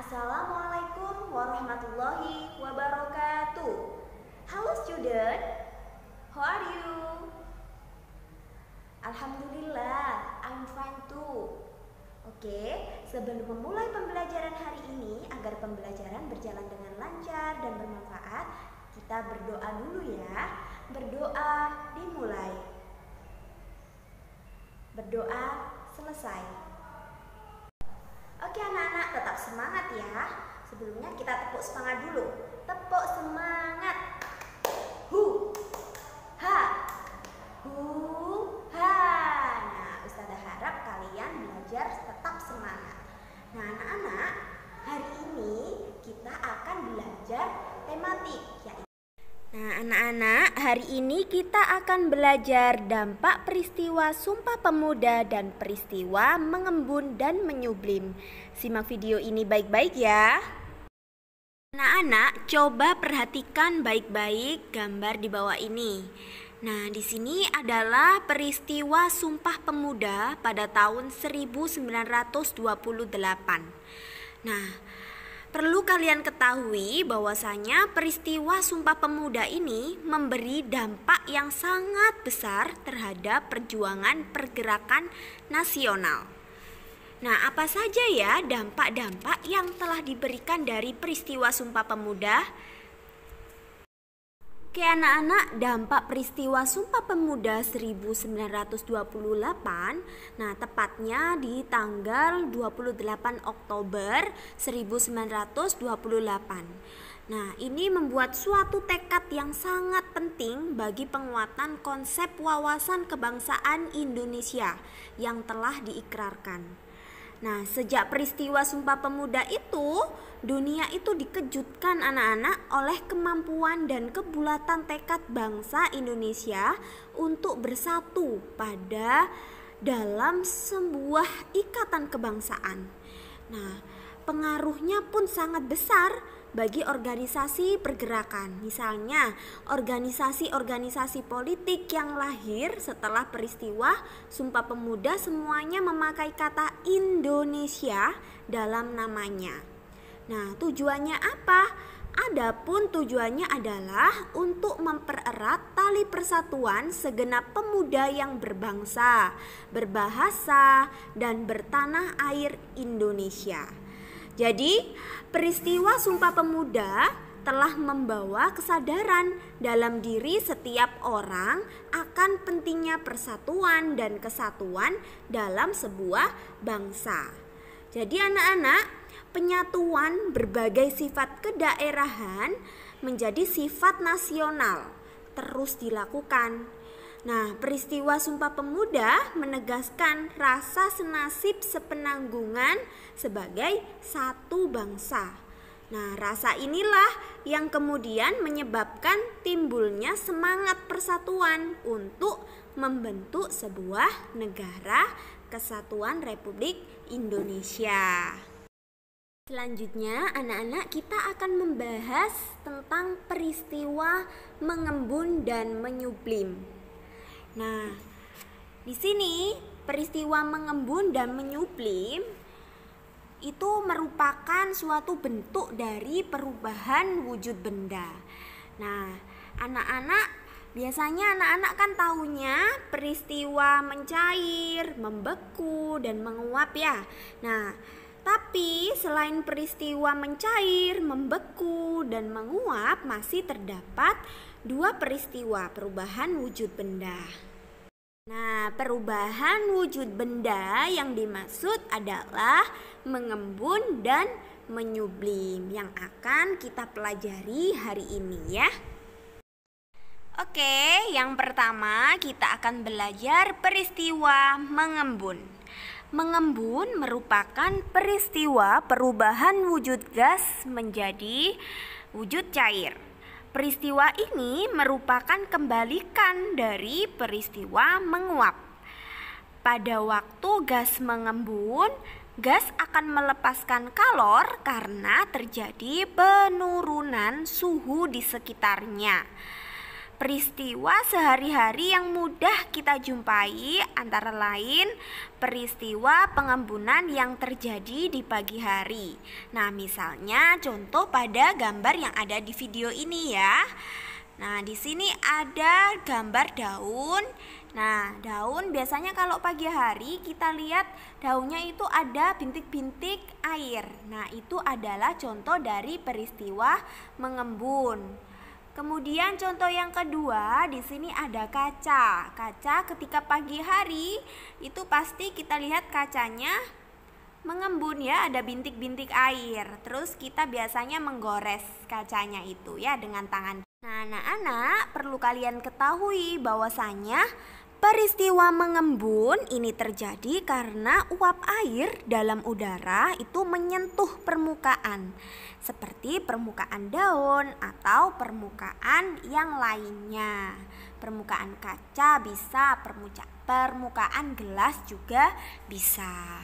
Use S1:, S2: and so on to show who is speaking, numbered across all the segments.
S1: Assalamualaikum warahmatullahi wabarakatuh. Halo student, how are you? Alhamdulillah, I'm fine too. Oke, sebelum memulai pembelajaran hari ini, agar pembelajaran berjalan dengan lancar dan bermanfaat, kita berdoa dulu ya. Berdoa dimulai. Berdoa selesai. Oke anak-anak, tetap semangat ya. Sebelumnya kita tepuk semangat dulu. Tepuk semangat. Hu, ha, hu, ha. Nah, Ustazah harap kalian belajar tetap semangat. Nah anak-anak, hari ini kita akan belajar tematik, yaitu hari ini kita akan belajar dampak peristiwa Sumpah Pemuda dan peristiwa Mengembun dan Menyublim. Simak video ini baik-baik ya. Anak-anak, coba perhatikan baik-baik gambar di bawah ini. Nah, di sini adalah peristiwa Sumpah Pemuda pada tahun 1928. Nah, perlu kalian ketahui bahwasanya peristiwa Sumpah Pemuda ini memberi dampak yang sangat besar terhadap perjuangan pergerakan nasional. Nah, apa saja ya dampak-dampak yang telah diberikan dari peristiwa Sumpah Pemuda? Oke anak-anak, dampak peristiwa Sumpah Pemuda 1928, nah tepatnya di tanggal 28 Oktober 1928. Nah, ini membuat suatu tekad yang sangat penting bagi penguatan konsep wawasan kebangsaan Indonesia yang telah diikrarkan. Nah, sejak peristiwa Sumpah Pemuda itu, dunia itu dikejutkan anak-anak oleh kemampuan dan kebulatan tekad bangsa Indonesia untuk bersatu pada dalam sebuah ikatan kebangsaan. Nah, pengaruhnya pun sangat besar bagi organisasi pergerakan. Misalnya, organisasi-organisasi politik yang lahir setelah peristiwa Sumpah Pemuda semuanya memakai kata Indonesia dalam namanya. Nah, tujuannya apa? Adapun tujuannya adalah untuk mempererat tali persatuan segenap pemuda yang berbangsa, berbahasa, dan bertanah air Indonesia. Jadi, peristiwa Sumpah Pemuda telah membawa kesadaran dalam diri setiap orang akan pentingnya persatuan dan kesatuan dalam sebuah bangsa. Jadi anak-anak, penyatuan berbagai sifat kedaerahan menjadi sifat nasional terus dilakukan. Nah, peristiwa Sumpah Pemuda menegaskan rasa senasib sepenanggungan sebagai satu bangsa. Nah, rasa inilah yang kemudian menyebabkan timbulnya semangat persatuan untuk membentuk sebuah negara kesatuan Republik Indonesia. Selanjutnya, anak-anak, kita akan membahas tentang peristiwa Mengembun dan Menyublim. Nah, di sini peristiwa Mengembun dan Menyublim itu merupakan suatu bentuk dari perubahan wujud benda. Nah, biasanya anak-anak kan tahunya peristiwa mencair, membeku, dan menguap ya. Nah, tapi selain peristiwa mencair, membeku, dan menguap, masih terdapat dua peristiwa perubahan wujud benda. Nah, perubahan wujud benda yang dimaksud adalah mengembun dan menyublim yang akan kita pelajari hari ini ya. Oke, yang pertama kita akan belajar peristiwa mengembun. Mengembun merupakan peristiwa perubahan wujud gas menjadi wujud cair. Peristiwa ini merupakan kebalikan dari peristiwa menguap. Pada waktu gas mengembun, gas akan melepaskan kalor karena terjadi penurunan suhu di sekitarnya. peristiwa sehari-hari yang mudah kita jumpai antara lain peristiwa pengembunan yang terjadi di pagi hari. Nah, misalnya contoh pada gambar yang ada di video ini ya. Nah, di sini ada gambar daun. Nah, daun biasanya kalau pagi hari kita lihat daunnya itu ada bintik-bintik air. Nah, itu adalah contoh dari peristiwa mengembun. Kemudian contoh yang kedua, di sini ada kaca. Kaca ketika pagi hari itu pasti kita lihat kacanya mengembun ya, ada bintik-bintik air. Terus kita biasanya menggores kacanya itu ya dengan tangan. Nah, anak-anak perlu kalian ketahui bahwasanya peristiwa mengembun ini terjadi karena uap air dalam udara itu menyentuh permukaan, seperti permukaan daun atau permukaan yang lainnya. Permukaan kaca bisa, permukaan gelas juga bisa.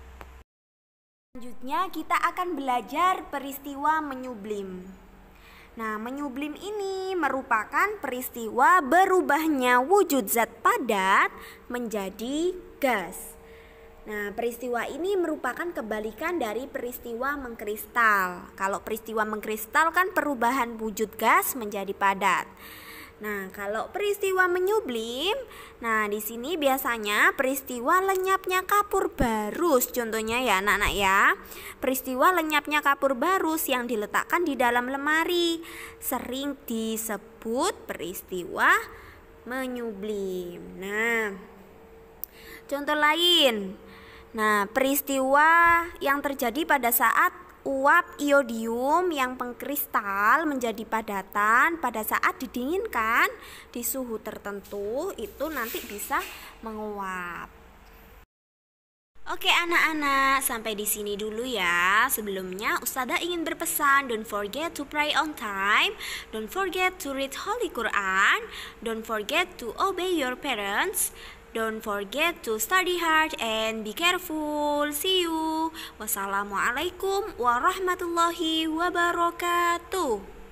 S1: Selanjutnya kita akan belajar peristiwa menyublim. Nah, menyublim ini merupakan peristiwa berubahnya wujud zat padat menjadi gas. Nah, peristiwa ini merupakan kebalikan dari peristiwa mengkristal. Kalau peristiwa mengkristal kan perubahan wujud gas menjadi padat. Nah, kalau peristiwa menyublim, nah di sini biasanya peristiwa lenyapnya kapur barus, contohnya ya anak-anak ya. Peristiwa lenyapnya kapur barus yang diletakkan di dalam lemari sering disebut peristiwa menyublim. Nah, contoh lain. Nah, peristiwa yang terjadi pada saat uap iodium yang pengkristal menjadi padatan pada saat didinginkan di suhu tertentu itu nanti bisa menguap. Oke anak-anak, sampai di sini dulu ya. Sebelumnya Ustazah ingin berpesan, don't forget to pray on time, don't forget to read Holy Quran, don't forget to obey your parents, don't forget to study hard and be careful. See you. Wassalamualaikum warahmatullahi wabarakatuh.